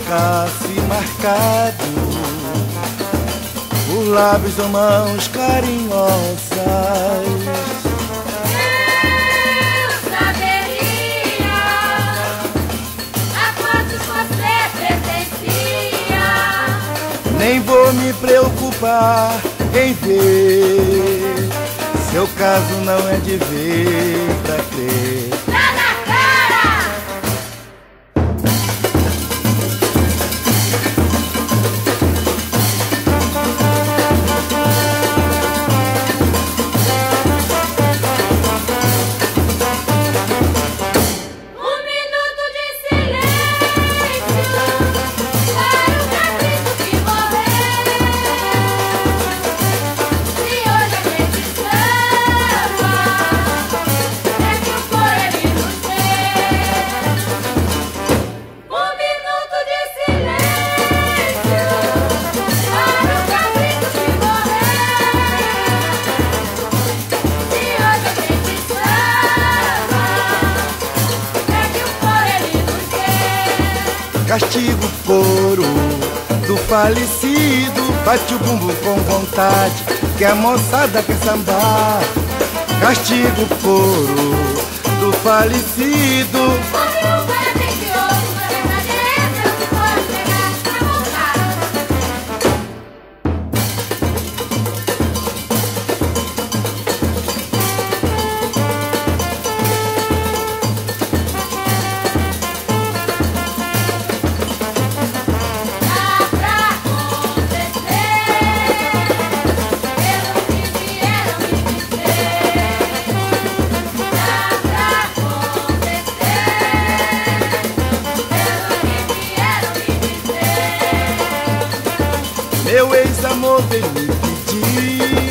ficasse marcado por lábios ou mãos carinhosas. Eu saberia a quantos você pertencia. Nem vou me preocupar em ver, seu caso não é de ver pra crer. Tá na cara! Um minuto de silêncio para o cabrito que morreu. Se hoje a gente samba, é que o cor ele nos deu. Um minuto de silêncio para o cabrito que morreu. Se hoje a gente samba, é que o cor ele nos deu. Castigo coro do falecido, bate o bumbum com vontade, que a moçada quer sambar. Castigo coro do falecido. Ouve o cara tem que ouro, na verdade é essa, eu que posso pegar na vontade. Dá pra acontecer, pelo que vieram me dizer. Dá pra acontecer, pelo que vieram me dizer. Meu ex-amor veio me pedir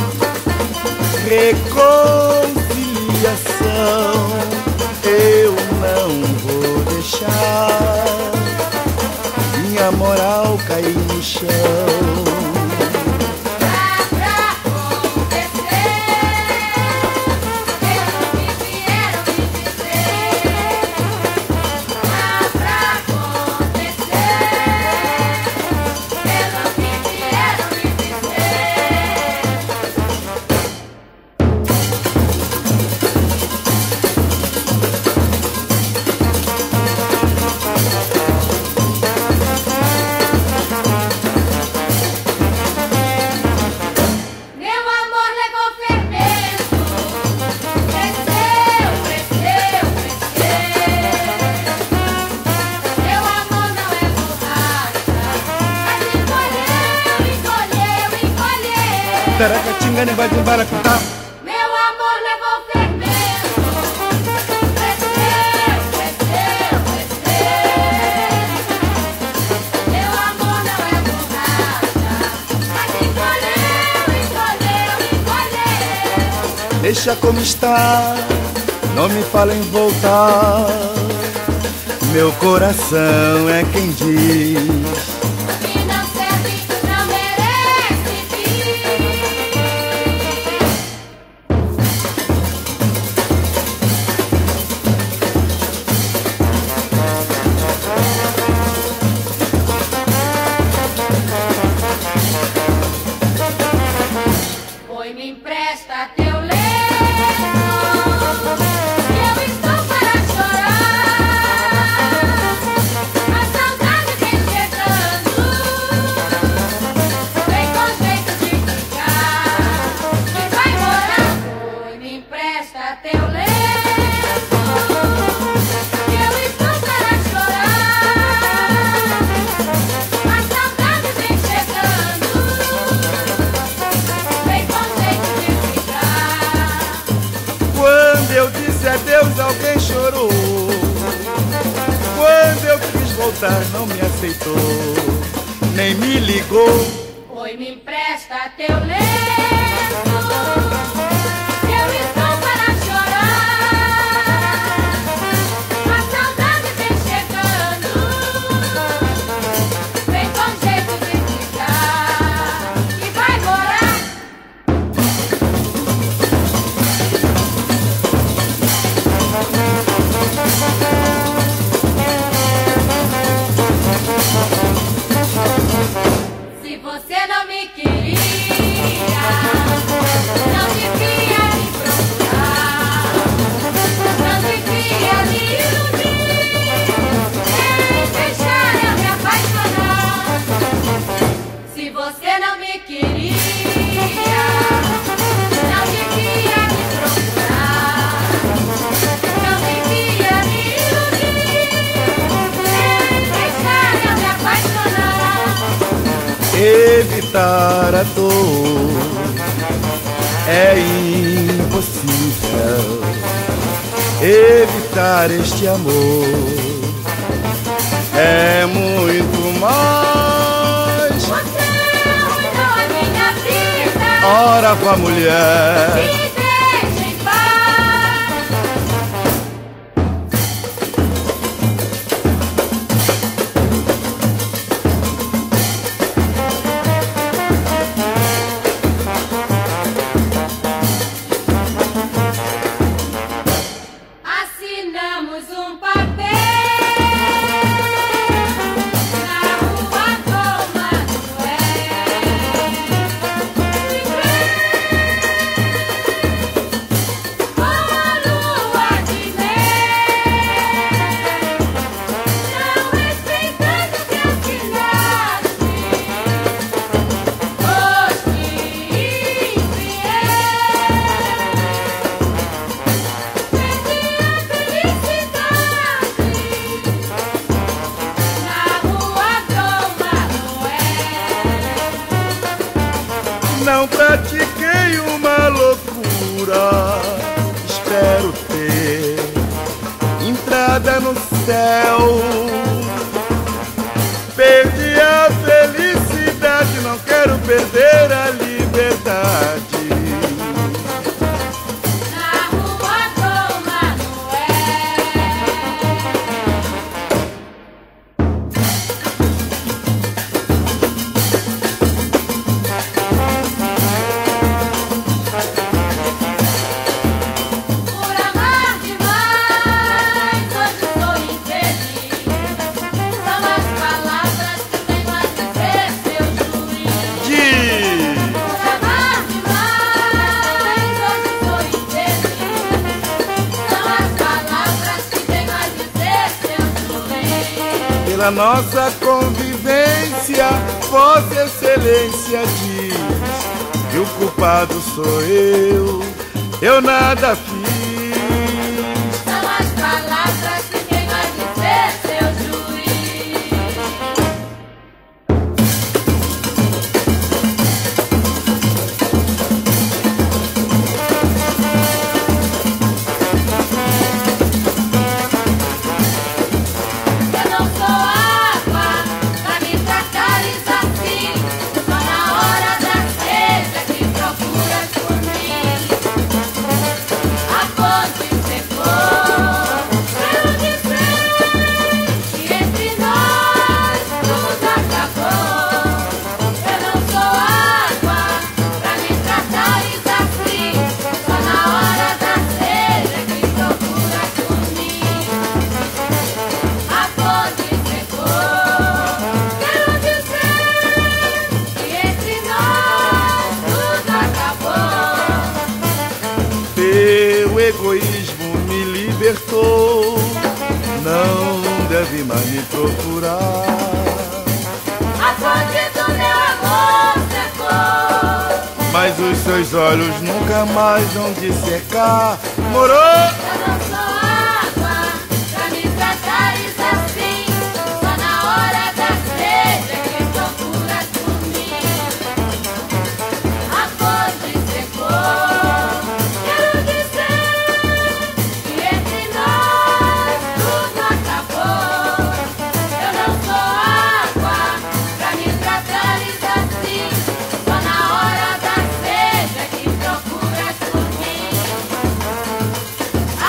reconciliação. Eu não vou deixar minha moral cair no chão. Dá pra acontecer, pelo que vieram me dizer. Dá pra acontecer, pelo que vieram me Meu amor levou fermento, cresceu, cresceu, cresceu. Meu amor não é borracha, mas encolheu, encolheu, encolheu. Taracatinga, negócio de baracutá. Meu amor levou fermento, cresceu, cresceu, cresceu. Meu amor não é borracha, mas encolheu, encolheu, encolheu. Deixa como está, não me fala em voltar. Meu coração é quem diz. Que não serve, não merece vir. Oi, me empresta teu lenço, que eu estou para chorar. A saudade vem chegando, vem com jeito de ficar, que vai morar. Oi, me empresta teu lenço, que eu estou para chorar. A saudade vem chegando, vem com jeito de ficar. Quando eu disse adeus, alguém chorou. Quando eu quis voltar, não me aceitou, nem me ligou. Oi, me empresta teu lenço, que eu estou para chorar. A saudade vem chegando, vem com jeito de ficar, que vai morar. você não me queria, não devia me procurar, não devia me iludir, nem deixar eu me apaixonar. Evitar a dor é impossível. Evitar este amor é muito mais. Você arruinou a minha vida. Ora, com a mulher. Me deixe em paz. Assinamos um papel na rua Dom Manuel, com a lua de mel, não respeitando o que assinaste, foste infiel. Perdi a felicidade na rua Dom Manuel. Não pratiquei uma loucura. Espero ter entrada no céu. Perdi a felicidade, não quero perder a liberdade. Na rua Dom Manuel. Por amar demais, hoje sou infeliz. São as palavras que tenho a dizer, seu juiz. Diz. Por amar demais, hoje sou infeliz. São as palavras que tenho a dizer, seu juiz. Pela nossa convivência, Vossa Excelência diz que o culpado sou eu nada fiz. São as palavras que tenho a dizer, seu juiz. Eu não sou água pra me tratares assim. Só na hora da sede é que procuras por mim. A fonte secou. Quero dizer que entre nós tudo acabou. Eu não sou água pra me tratares assim. Só na hora da sede é que procuras por mim. A fonte secou. Quero dizer que entre nós tudo acabou. Teu egoísmo me libertou. Não deve mais me procurar. A fonte do meu amor secou. Mas os seus olhos nunca mais vão de secar. Morou! Eu não sou água pra me tratares assim. Só na hora da sede é que procuras por mim. A fonte secou. Quero dizer que entre nós tudo acabou. Eu não sou água pra me tratares assim. Só na hora da sede é que procuras por mim. A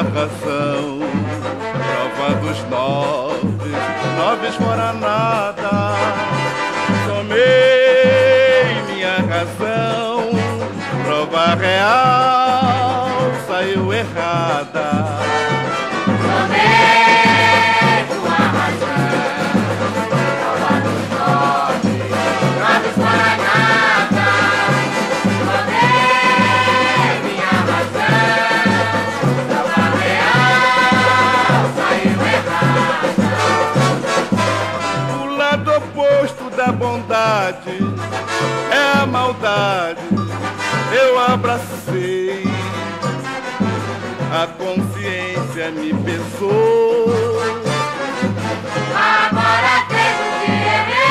razão, prova dos noves fora nada. Tomei minha razão, prova real saiu errada. Tomei tua razão, prova dos noves fora nada. Tomei minha razão, prova real saiu errada. O lado oposto da bondade é a maldade. Eu abracei, a consciência me pesou. Agora vejo que errei.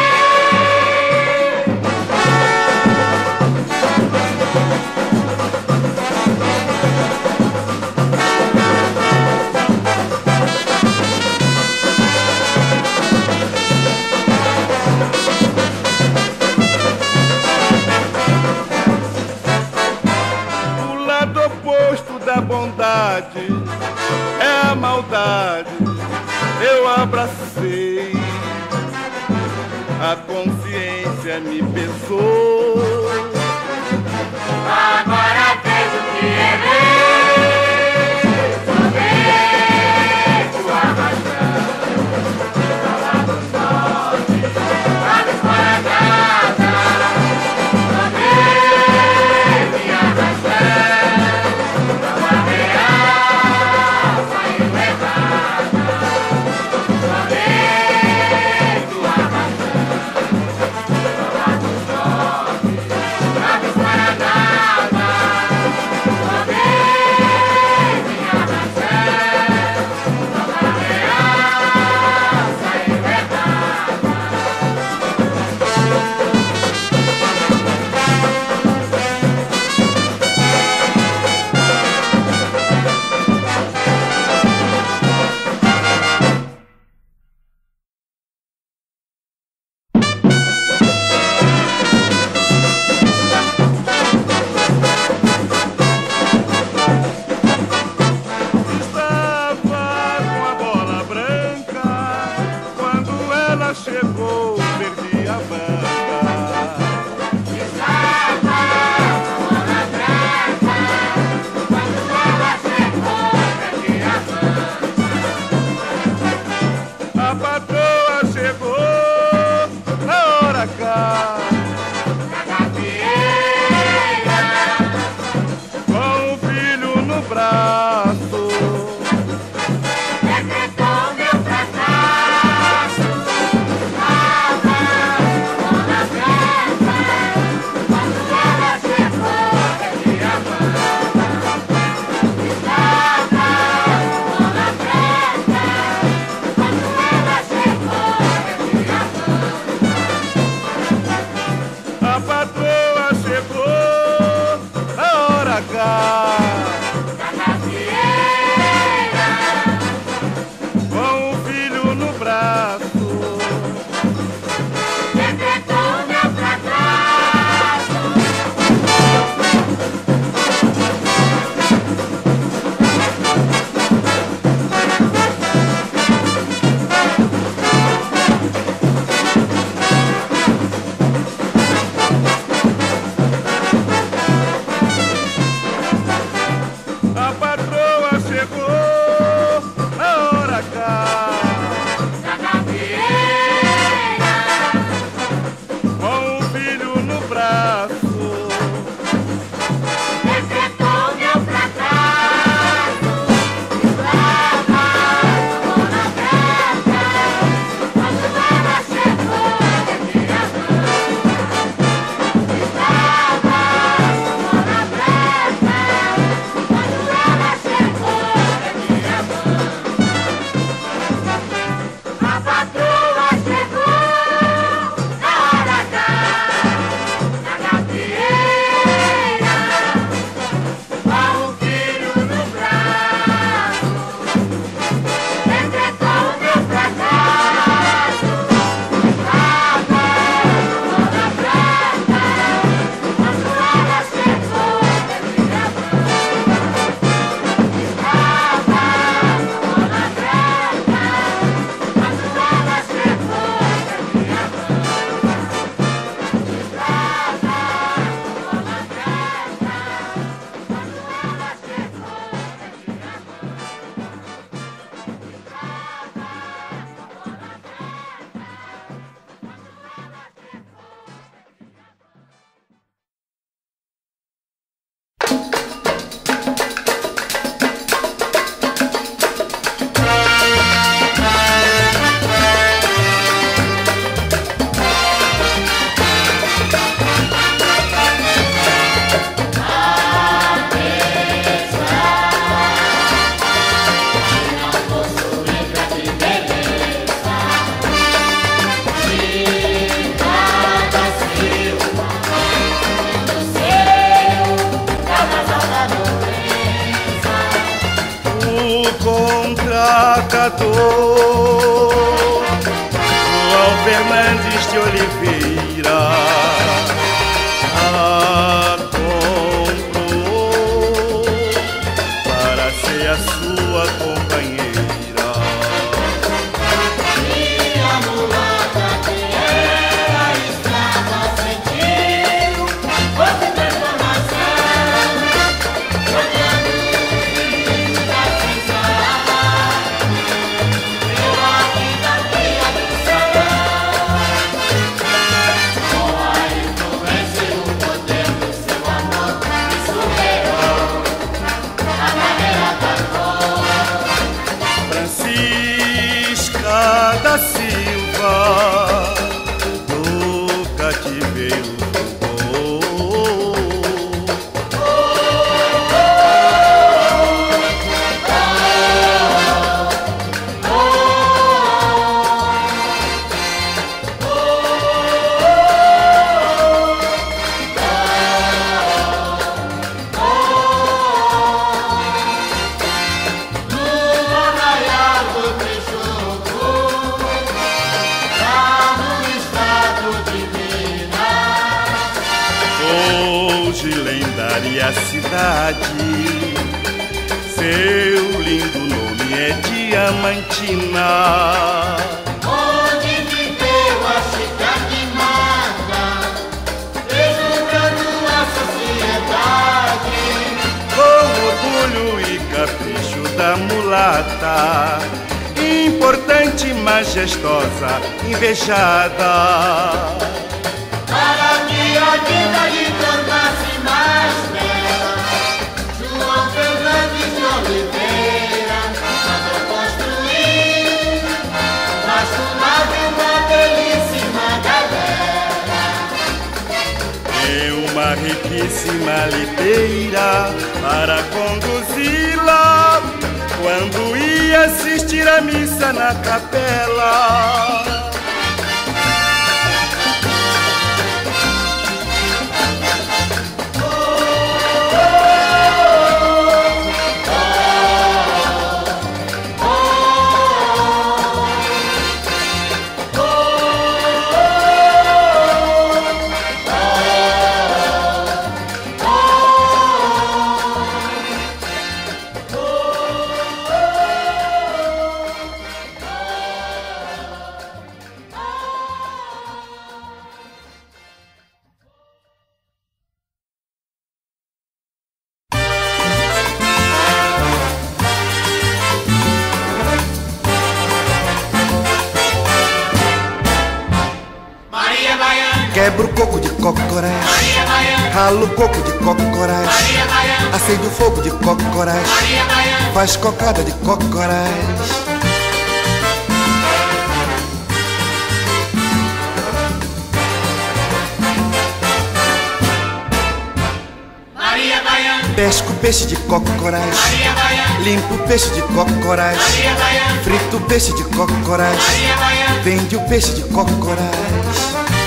O lado oposto da bondade é a maldade. Eu abracei, a consciência me pesou. Agora vejo que errei. Tomei tua razão, prova dos noves fora nada. Tomei minha razão, prova real saiu errada. Tomei tua razão, prova dos noves fora nada. Tomei minha razão, prova real saiu errada. Estava com a bola branca, quando ela chegou, perdi a banca. Estava com a bola branca, quando ela chegou, perdi a banca. A patroa chegou na hora H, Na gafieira, com o filho no braço. decretou meu fracasso. Estava com a bola branca, quando ela chegou, perdi a banca. Estava com a bola branca, quando ela chegou, perdi a banca. A patroa chegou na hora H, Na gafieira, com o filho no braço. decretou meu fracasso. A patroa chegou na hora H, Na gafieira, com o filho no braço. decretou meu fracasso. Estava com a bola branca, quando ela chegou, perdi a banca. Estava com a bola branca, quando ela chegou, perdi a o contratador João Fernandes de Oliveira a comprou para ser a sua companheira. E a mulata que era escrava sentiu outra transformação, jogando vida sem salva, deu a vida fria do salão. Com a influência e o poder do seu amor, e superou a barreira da dor. Francisca da Silva do cativeiro jogou. No arraial do Peixoto, lá no estado de Minas, Hoje lendária cidade, seu lindo nome é Diamantina. onde viveu a Chica que mata, deslumbrando a sociedade. Com orgulho e capricho da mulata, importante, majestosa, invejada. Para que a vida lhe tornasse mais bela, João Fernandes de Oliveira mandou construir vasto navio uma belíssima galera. E uma riquíssima liteira para conduzi-la quando ia assistir a missa na capela. Maria Baiana, Quebra o coco de cocorás, Maria Baiana, rala o coco de cocorás, Maria Baiana, acende o fogo de cocorás, Maria Baiana, faz cocada de cocorás. Maria Baiana, Pesca o peixe de cocorás, Maria Baiana, limpa o peixe de cocorás, Maria Baiana, frita o peixe de cocorás, Maria Baiana, vende o peixe de cocorás.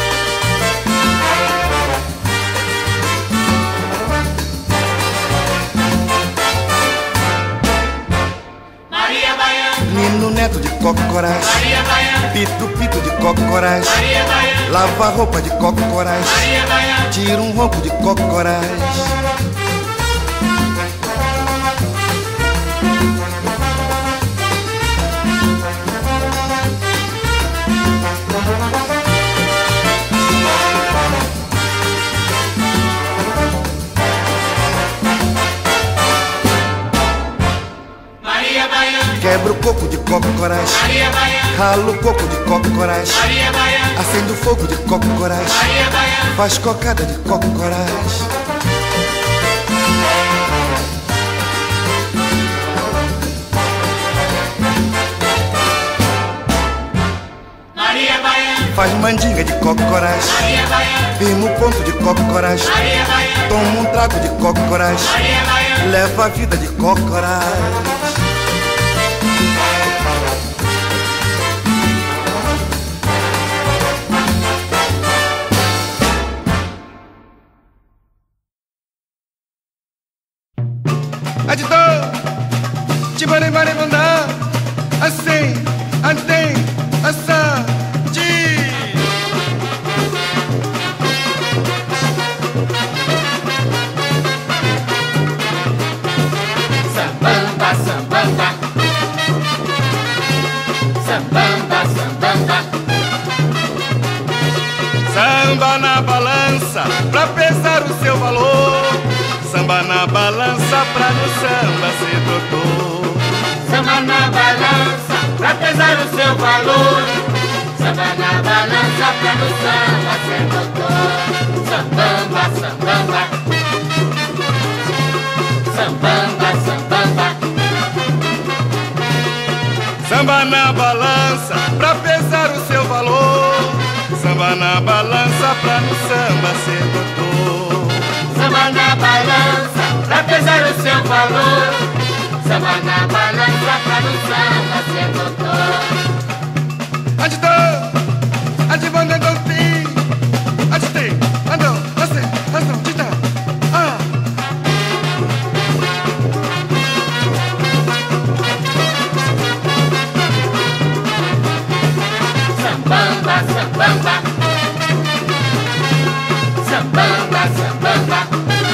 Maria Baiana, Nino neto de cocorás, Maria Baiana, pito pito de cocorás, Maria Baiana, lava a roupa de cocorás, Maria Baiana, tira um ronco de cocorás. Maria Baiana, Quebra o coco de cocorás, Maria Baiana, rala o coco de cocorás, Maria Baiana, acende o fogo de cocorás, Maria Baiana, faz cocada de cocorás. Maria Baiana, Faz mandinga de cocorás, Maria Baiana, firma o ponto de cocorás, Maria Baiana, toma um trago de cocorás, Maria Baiana, leva a vida de cocorás. Tibari bari bunda, assim, antem, assá, ti. Sambamba, sambamba. Sambamba, sambamba. Samba na balança, pra pesar o seu valor. Samba na balança, pra no samba ser doutor. Samba na balança, pra pesar o seu valor. Samba na balança, pra no samba ser doutor. Sambamba, sambamba. Sambamba, sambamba. Samba na balança, pra pesar o seu valor. Samba na balança, pra no samba ser doutor. Samba na balança, pra pesar o seu valor. Samba na balança, pra no samba ser doutor. Agitão, ativando então sim. Agitei, andou, você, razão, tita. Ah. Sambamba, sambamba. Sambamba, sambamba.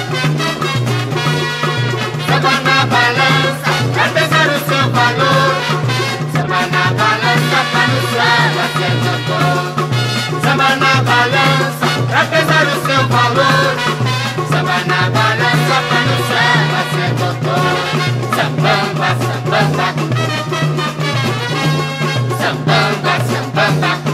Samba na balança, pra pesar o seu valor. Samba na balança, pra no samba ser doutor. Samba na balança, pra pesar o seu valor. Samba na balança, pra no samba ser doutor. Sambamba, sambamba. Sambamba, sambamba.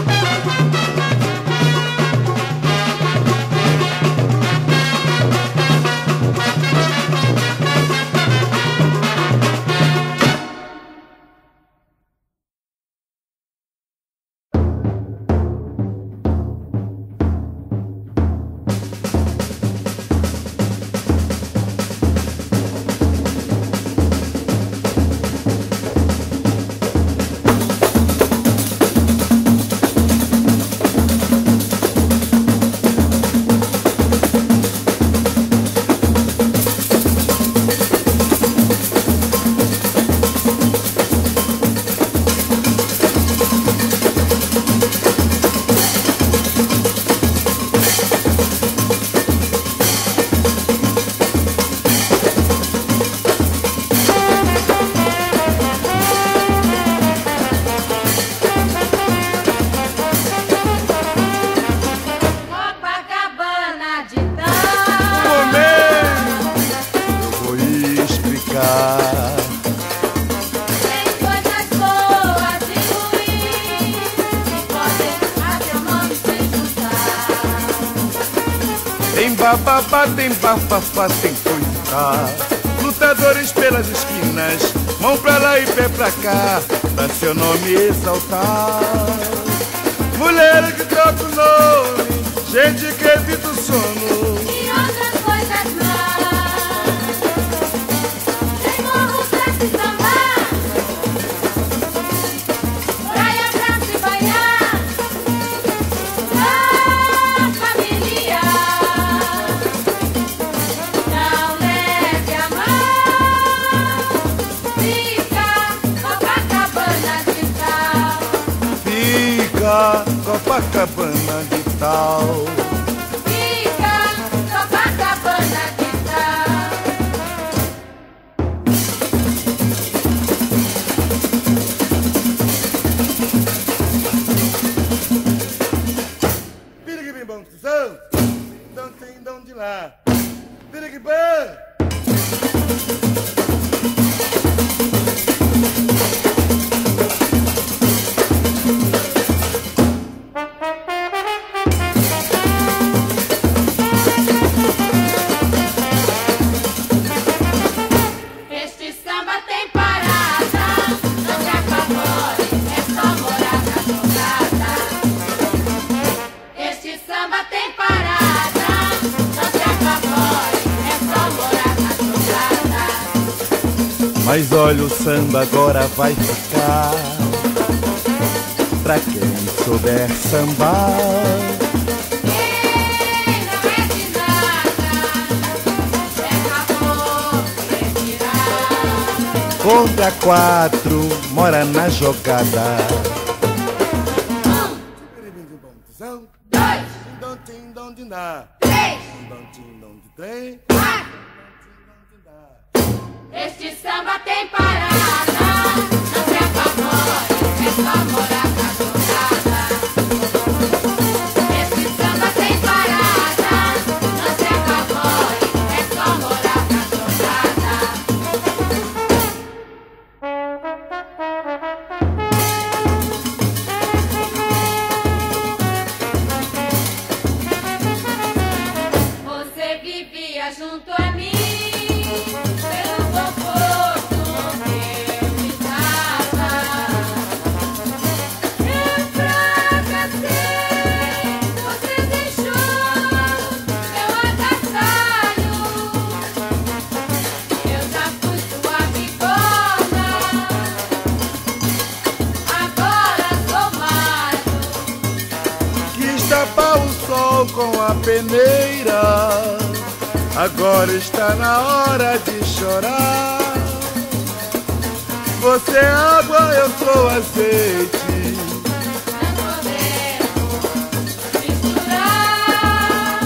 Tem bababá, tem bafafá, tem coitá. Lutadores pelas esquinas, mão pra lá e pé pra cá, pra seu nome exaltar. Mulher que troca o nome, gente que evita o sono e outras coisas más. Tem morro pra se sambar, praia pra se banhar. Ah, família, não leve a mão. Fica Copacabana de tal. Fica Copacabana de tal. Fica Copacabana de tal. Vira que bem bom, Suzão. Então tem de onde lá. Vira que bom. Este samba tem parada, não se apavore, é só morar na jogada. Este samba tem parada, não se apavore, é só morar na jogada. Mas olha, o samba agora vai ficar pra quem souber sambar. Quem não é de nada, é favor retirar. contra 4, mora na jogada. 1, 2, 3, 4. Este samba tem parada, não se apavore, é só morar na jogada. Este samba tem parada, não se apavore, é só morar na jogada. Você vivia junto a mim. Com a peneira, agora está na hora de chorar. Você é água, eu sou azeite. Não podemos misturar.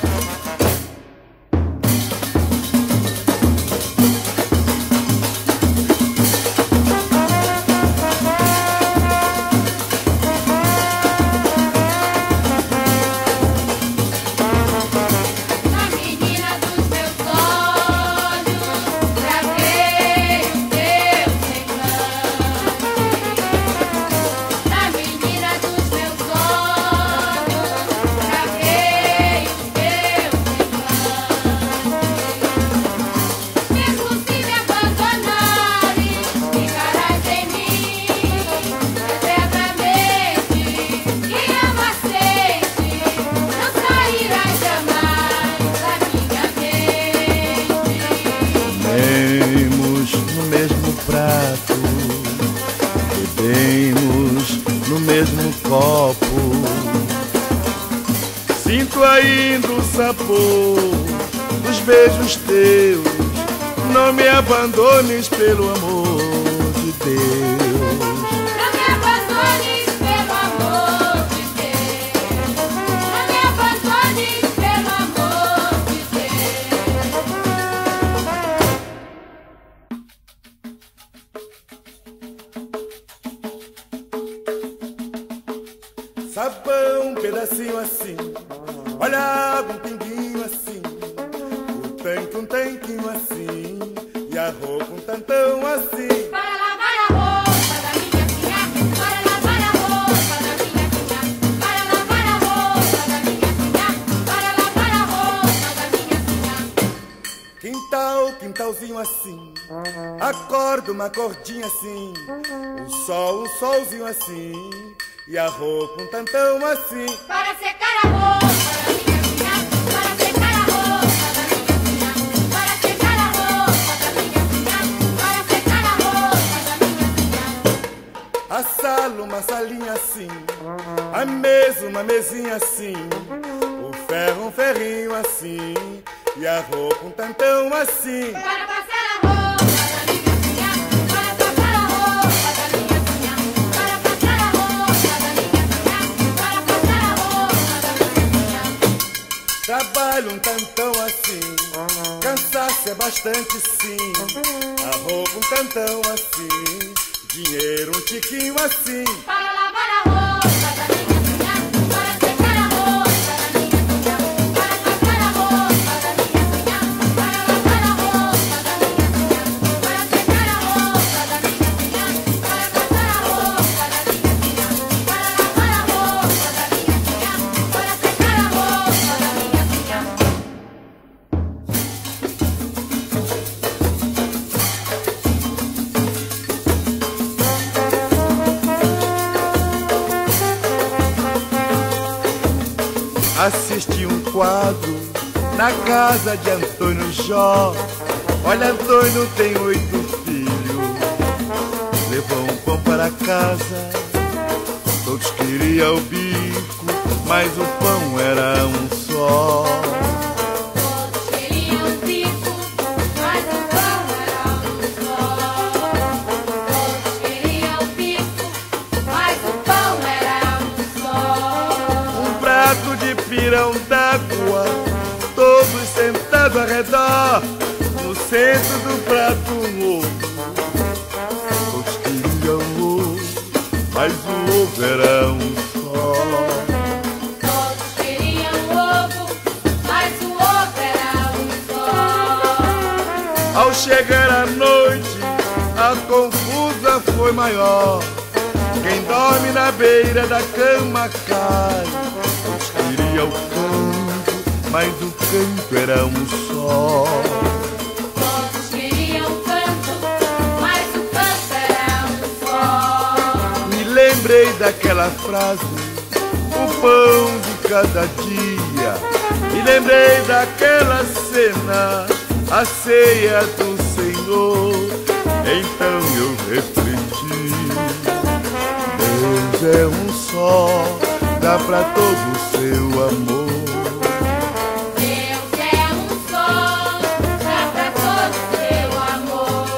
Bebemos no mesmo copo. Sinto ainda o sabor dos beijos teus. Não me abandones pelo amor de Deus. Não me abandones pelo amor de Deus. Não me abandones pelo amor de Deus. Sabão, um pedacinho assim. Olha a água, um pinguinho assim. O tanque, um tanquinho assim. E a roupa, um tantão assim. Para lavar a roupa da minha filha, para lavar a roupa da minha filha, para lavar a roupa da minha filha, para lavar a roupa da minha filha. Quintal, quintalzinho assim. Acorda, uma cordinha assim. Um solzinho assim. E a roupa, um tantão assim. Para secar a roupa da minha filha, para secar a roupa da minha filha, para secar a roupa da minha filha, para secar a roupa da minha filha. A sala, uma salinha assim. A mesa, uma mesinha assim. O ferro, um ferrinho assim. E a roupa, um tantão assim. Para passar a roupa da minha filha, para passar a roupa da minha filha, para passar a roupa da minha filha, para passar a roupa da minha filha. Trabalho um tantão assim. Cansaço é bastante sim. A roupa, um tantão assim. Dinheiro, um tiquinho assim. Para lavar a roupa da minha filha, para secar a roupa da minha filha, para passar a roupa da minha filha, para lavar a roupa da minha filha, para secar a roupa da minha filha, para passar a roupa da minha filha, para lavar a roupa da minha filha, para secar a roupa da minha filha. Assisti um quadro na casa de Antônio Jó. Olha, Antônio tem 8 filhos. Levou um pão para casa. Todos queriam o bico, mas o pão era um só. Todos queriam o bico, mas o pão era um só. pirão d'água, todos sentados ao redor, no centro do prato um ovo. Todos queriam ovo, mas o ovo era um só. Todos queriam ovo, mas o ovo era um só. Ao chegar a noite, a confusa foi maior. Quem dorme na beira da cama cai. Todos queriam canto, mas o canto era um só. Todos queriam canto, mas o canto era um só. Me lembrei daquela frase, o pão de cada dia. Me lembrei daquela cena, a ceia do Senhor. Então eu refleti, Deus é um só, dá pra todo o seu amor. Deus é um só, dá pra todo o seu amor.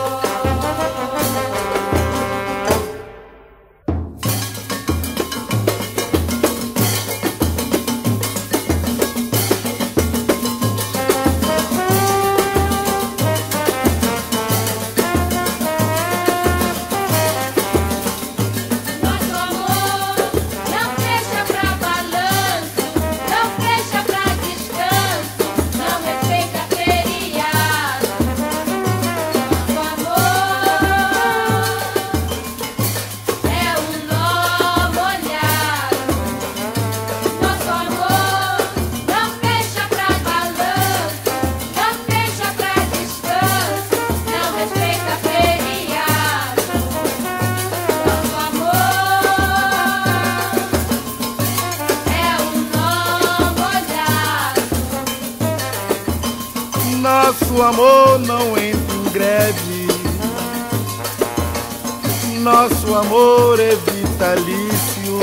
Nosso amor não deixa pra balanço, não deixa pra descanso, não respeita feriado. Nosso amor é um nó molhado. Nosso amor não deixa pra balanço, não deixa pra descanso, não respeita feriado. Nosso amor é um nó molhado. Nosso amor não entra em greve, nosso amor é vitalício.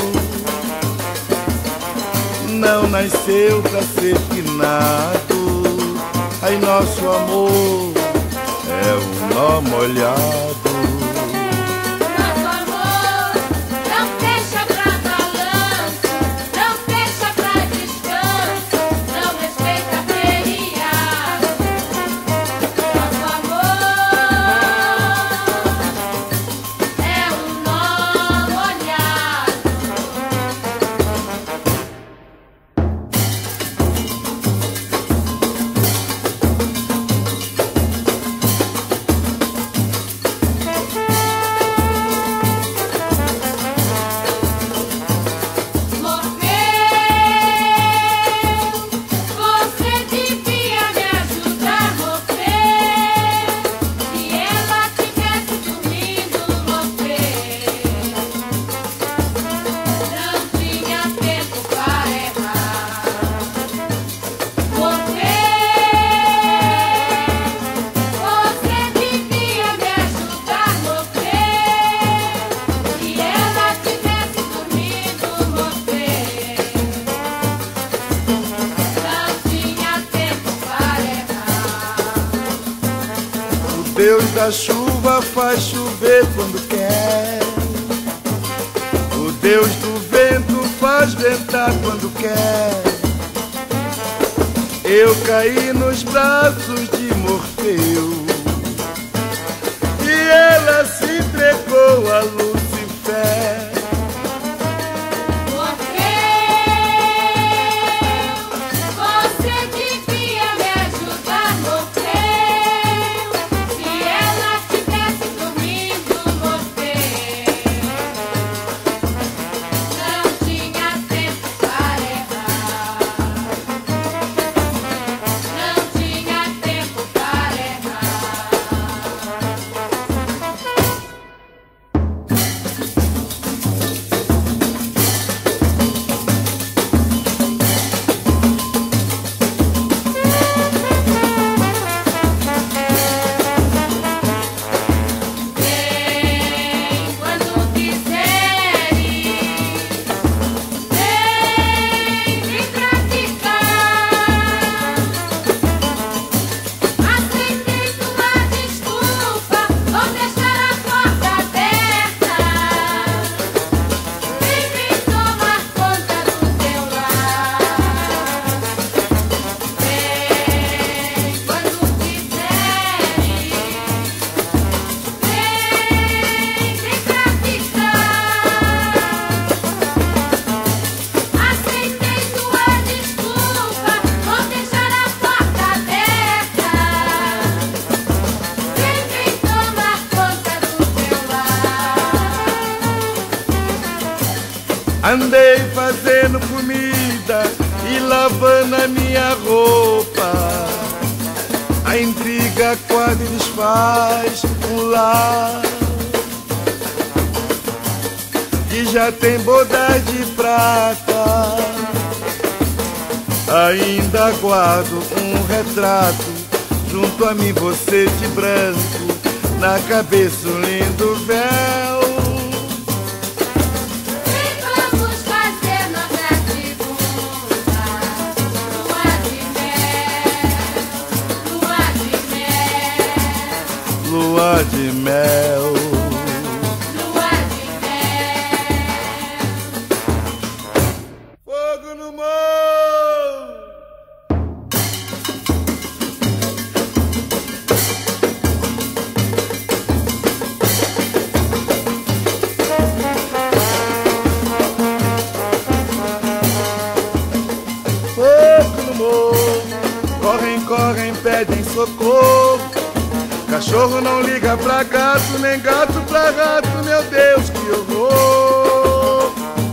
Não nasceu pra ser finado. Ai, nosso amor é um nó molhado. Nosso amor não deixa pra balanço, não deixa pra descanso, não respeita feriado. Nosso amor é um nó molhado. Você devia me ajudar, morrer. Se ela tivesse dormindo, morrer. Não tinha tempo para errar. Morrer. Você devia me ajudar, morrer. Se ela tivesse dormido, morrer. Não tinha tempo para errar. O Deus da chuva faz chover quando quer. O Deus do vento faz ventar quando quer. Eu caí nos braços de Morfeu e ela se entregou a Lucifer. Você devia me ajudar, morrer. Se ela tivesse dormindo, morrer. Não tinha tempo para errar. Não tinha tempo para errar. Andei fazendo comida e lavando a minha roupa. A intriga quase desfaz um lar que já tem bodas de prata. Ainda guardo um retrato junto a mim, você de branco, na cabeça um lindo véu. Lua de mel, lua de mel, fogo no morro. Fogo no morro, correm, correm, pedem socorro. Cachorro não liga pra gato, nem gato pra rato, meu Deus, que horror!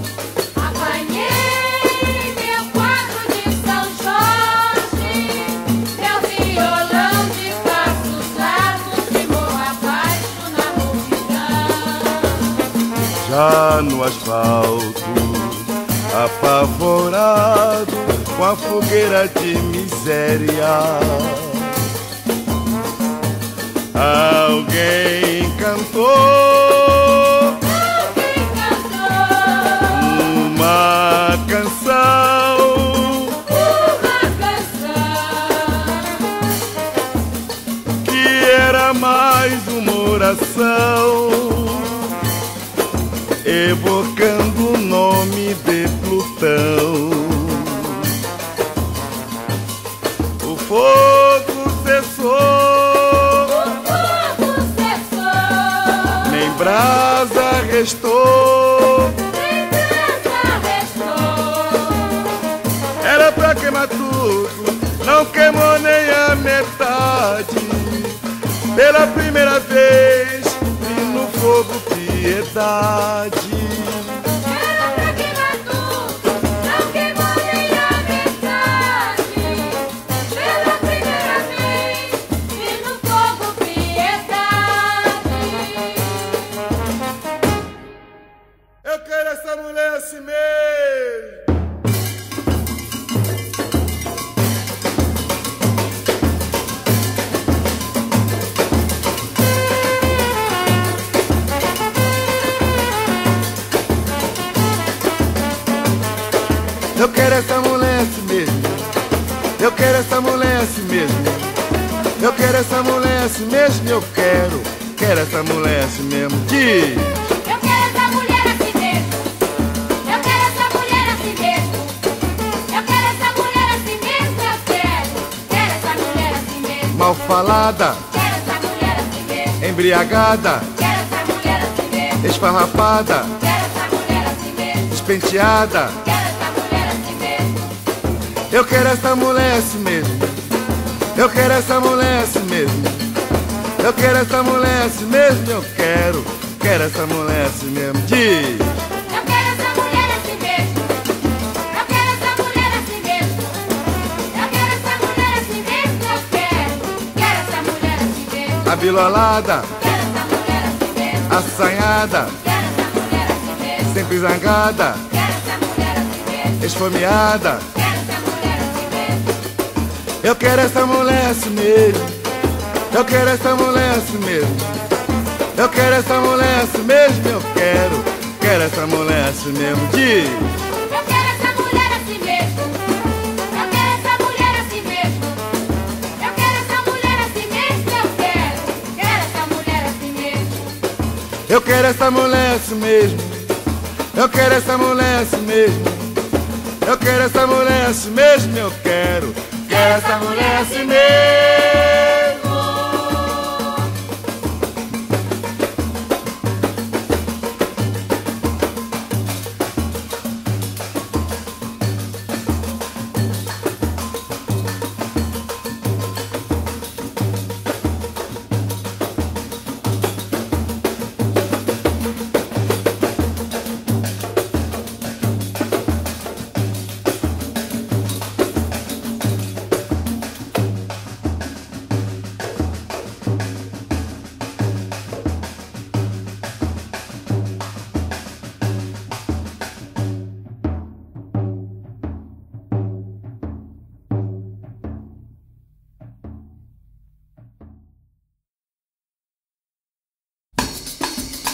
Apanhei meu quadro de São Jorge, meu violão de passos largos e morro abaixo na multidão. Já no asfalto, apavorado, com a fogueira de miséria, alguém cantou, uma canção, que era mais uma oração, evocando o nome de Plutão. O fogo cessou, brasa restou, nem brasa restou. Era pra queimar tudo, não queimou nem a metade. Pela primeira vez vi no fogo piedade. Era pra queimar tudo, não queimou nem a metade. Pela primeira vez vi no fogo piedade. Eu quero essa mulher assim mesmo. Eu quero essa mulher assim mesmo. Eu quero essa mulher assim mesmo. Eu quero essa mulher assim mesmo. Eu quero essa mulher assim mesmo. Diz. Eu quero essa mulher assim mesmo. Eu quero essa mulher assim mesmo. Eu quero essa mulher assim mesmo. Eu quero essa mulher assim mesmo. Mal falada, Quero essa mulher assim mesmo. embriagada, Quero essa mulher assim mesmo. esfarrapada, Quero essa mulher assim mesmo. despenteada. Quero essa mulher assim mesmo. Eu quero essa mulher assim mesmo. Eu quero essa mulher assim mesmo. Eu quero essa mulher assim mesmo. Eu quero essa mulher assim mesmo. Diz. Eu quero essa mulher assim mesmo. Eu quero essa mulher assim mesmo. Eu quero essa mulher assim mesmo. Eu quero essa mulher assim mesmo. Abilolada, Quero essa mulher assim mesmo. assanhada, Quero essa mulher assim mesmo. sempre zangada, Quero essa mulher assim mesmo. esfomeada. Quero essa mulher assim mesmo. Eu quero essa mulher assim mesmo. Eu quero essa mulher assim mesmo. Eu quero essa mulher assim mesmo. Eu quero essa mulher assim mesmo. Diz. Eu quero essa mulher assim mesmo. Eu quero essa mulher assim mesmo. Eu quero essa mulher assim mesmo. Eu quero essa mulher assim mesmo. Eu quero essa mulher assim mesmo. Eu quero essa mulher assim mesmo. Eu quero essa mulher assim mesmo. Eu quero essa mulher assim mesmo.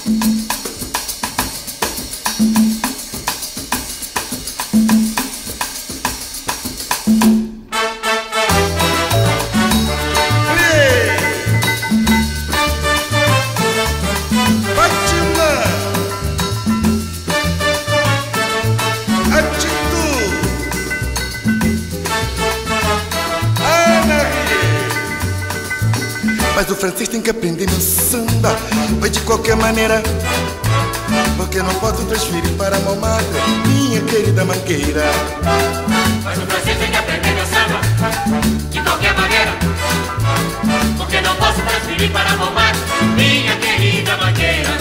Mas o francês tem que aprender meu samba, vai de qualquer maneira, porque não posso transferir para Montmartre, minha querida mangueira. Mas o francês tem que aprender meu samba, de qualquer maneira, porque não posso transferir para Montmartre, minha querida mangueira.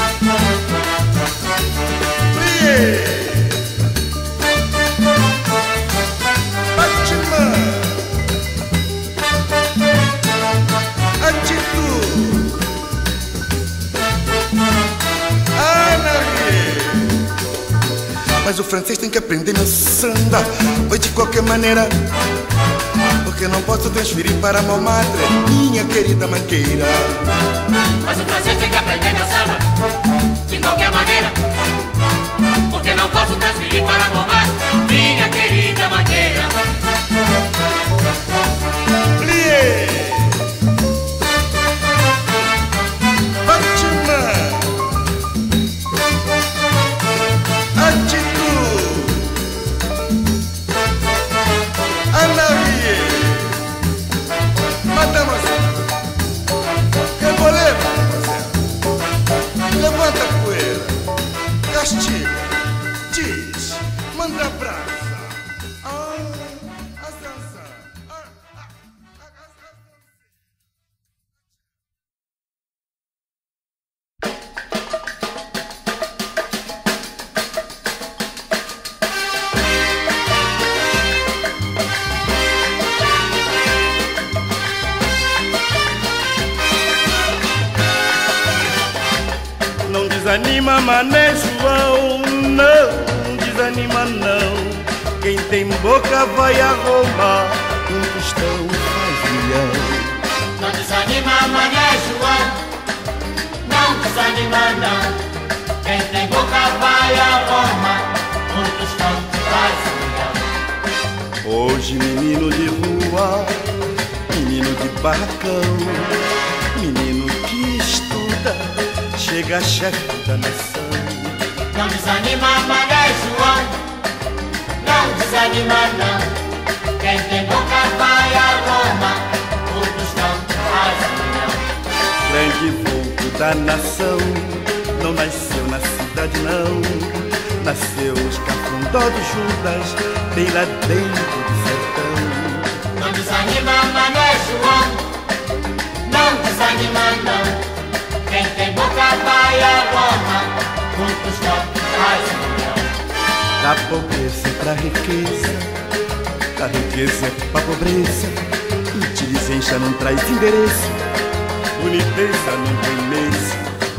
Mas o francês tem que aprender meu samba, vai de qualquer maneira, porque não posso transferir para Montmartre, minha querida mangueira. Mas o francês tem que aprender meu samba, de qualquer maneira, porque não posso transferir para Montmartre, minha querida mangueira. Levanta a poeira, castiga, diz, manda brasa. A dança. Não desanima, mané João, não desanima não. Quem tem boca vai a Roma, um tostão faz milhão. Não desanima, mané João, não desanima não. Quem tem boca vai a Roma, um tostão faz milhão. Hoje menino de rua, menino de barracão, menino que estuda, chega chefe da nação. Não desanima, mané João, não desanima não. Quem tem boca vai a Roma, o tostão faz milhão. Grande vulto da nação, não nasceu na cidade não. Nasceu os cafundó do Judas, bem lá dentro do sertão. Não desanima, mané João, não desanima não. Quem tem boca vai a Roma, um tostão faz milhão. Da pobreza pra riqueza, da riqueza pra pobreza, inteligência não traz endereço, boniteza não tem mesa.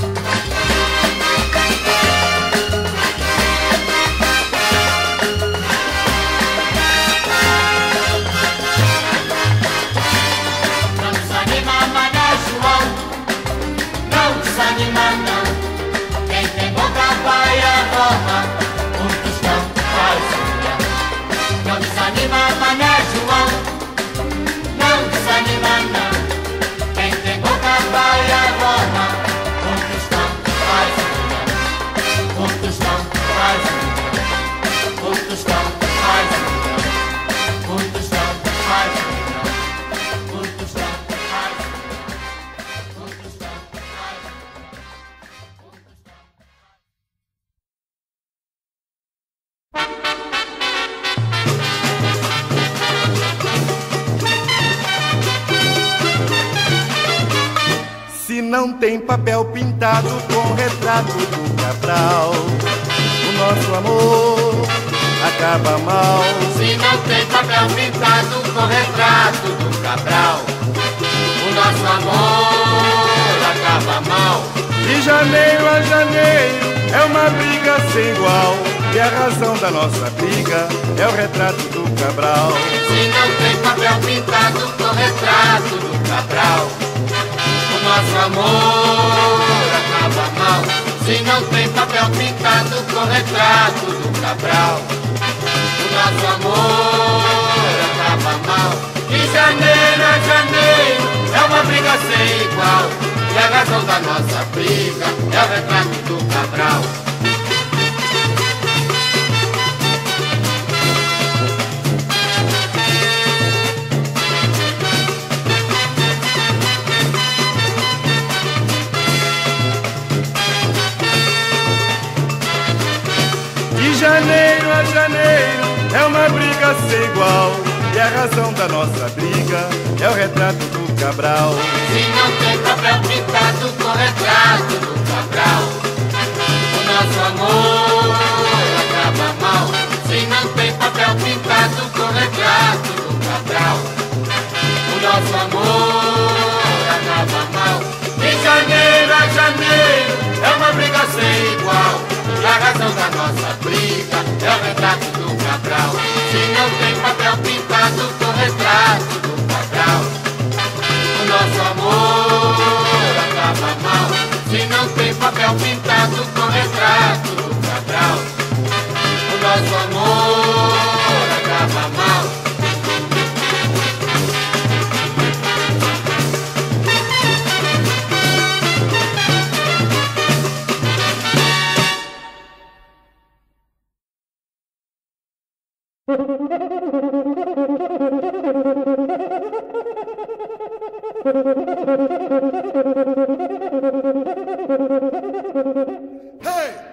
Não desanima, mané João, não desanima não. Quem tem boca vai a Roma, um tostão faz milhão. Não desanima, mané João, não desanima não. Quem tem boca vai a Roma, um tostão faz milhão. Um tostão faz milhão. Um tostão faz milhão. Um tostão faz milhão. Um tostão faz milhão. Um tostão faz Se não tem papel pintado com retrato do Cabral, o nosso amor acaba mal. Se não tem papel pintado com retrato do Cabral, o nosso amor acaba mal. De janeiro a janeiro é uma briga sem igual, e a razão da nossa briga é o retrato do Cabral. Se não tem papel pintado com retrato do Cabral, o nosso amor acaba mal. se não tem papel pintado com retrato do Cabral. O nosso amor acaba mal. De janeiro a janeiro é uma briga sem igual. E a razão da nossa briga é o retrato do Cabral. De janeiro a janeiro é uma briga sem igual. E a razão da nossa briga é o retrato do Cabral. Se não tem papel pintado com retrato do Cabral, o nosso amor acaba mal. Se não tem papel pintado com retrato do Cabral, o nosso amor acaba mal. De janeiro a janeiro é uma briga sem igual. E a razão da nossa briga é o retrato do Cabral. Se não tem papel pintado com retrato do Cabral, o nosso amor acaba mal. Se não tem papel pintado com retrato do Cabral, o nosso amor acaba mal. Hey!